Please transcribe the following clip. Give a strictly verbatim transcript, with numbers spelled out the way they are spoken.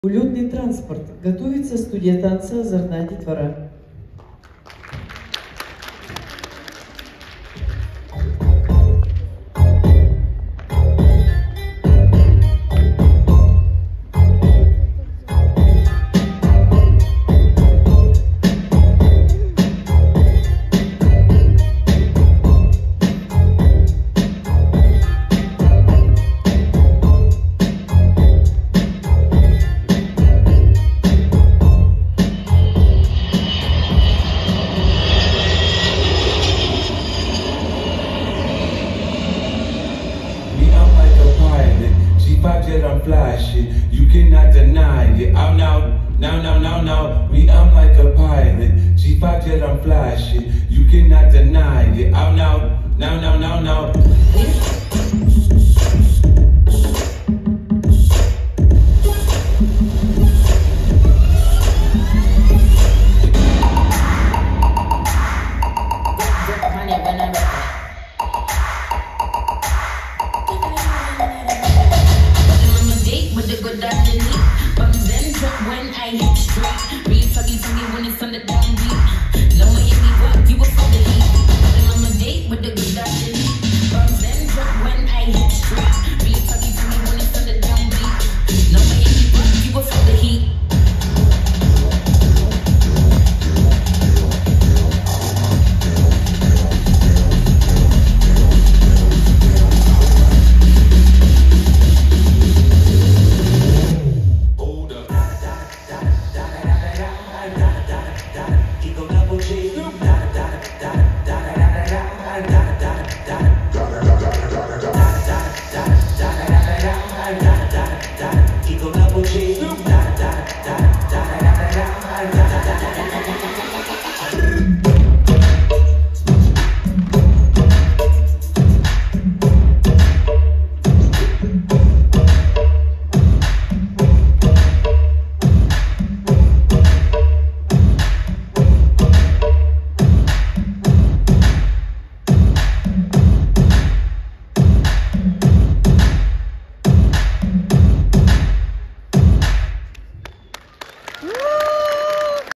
Улетный транспорт. Готовится студия танца «Озорная детвора». I'm fly shit, you cannot deny it. I'm now, now, now, now, now. Me, I'm like a pilot. G five jet, I'm fly shit, you cannot deny it. I'm now, now, now, now, now. When I hit the street, real tuggy tuggy when it's on the downbeat. No Miami walk, you will fall the heat. I'm on a date with the good doctor. Bums and drunk when I hit the street.